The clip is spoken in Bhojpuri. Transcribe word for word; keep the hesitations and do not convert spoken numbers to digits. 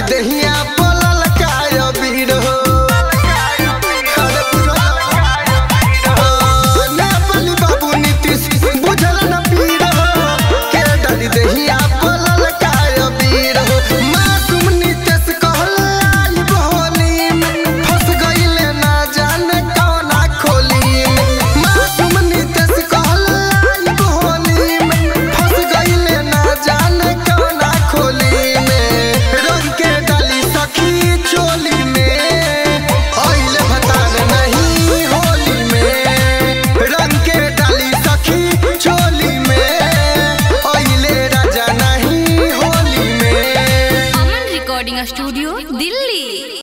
दहिया बोलल काय बीर हो नेपाली बाबू नीतीश बुझल न पीर हो के डाली दहिया बोलल काय बीर हो मासूम नीतीश कहल आई होली में फंस गइले ना जाने कौना खोली में मासूम नीतीश कहल आई होली में फंस गइले ना जाने कौना खोली में रंग के डाली सखी चोली में आइले भतार नहीं होली में रंग के डाली सखी चोली में आइले राजा नहीं होली में। Aman recording studio Delhi.